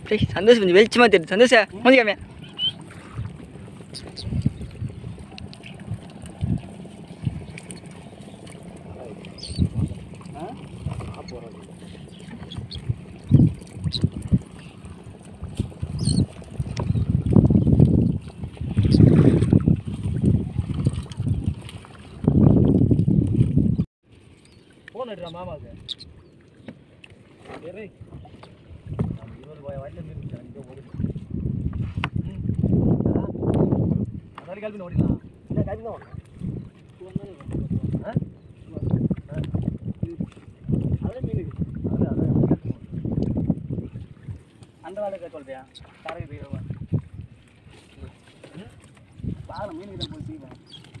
சந்தோஷம் கொஞ்சம் வெளிச்சமாக தெரியுது. சந்தோஷம் முடிக்காம ஃபோன் எடுறா மாமாவுக்கு. சரி நம்ம 20 வயலில் மீன் இங்கே ஓடுது. அதாரி கால்பி ஓடிடலாம். இல்லை கால்பி தான் ஓடலாம். அதே மீன் அதான் அந்த வேலை சொல்றியா காரைக்கு பாருங்க மீனுக்கு தான் போய் செய்வேன்.